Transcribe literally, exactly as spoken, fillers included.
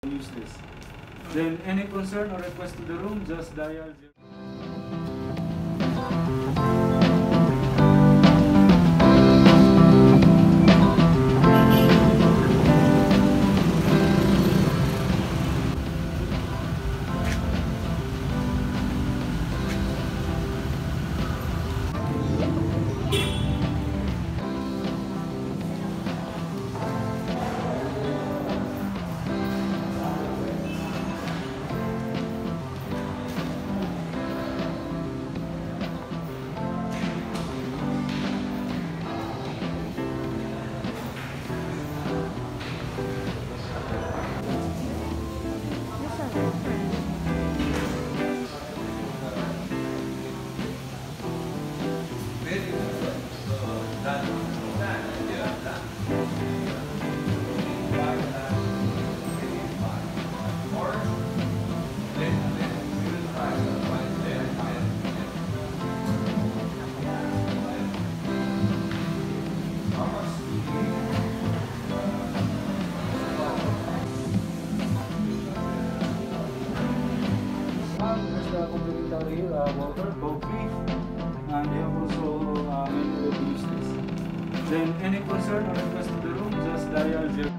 use this. Then any concern or request to the room, just dial zero. Complimentary uh, water, coffee, and they have also uh, many way to use this. Then any concern or request to the room, just dial zero.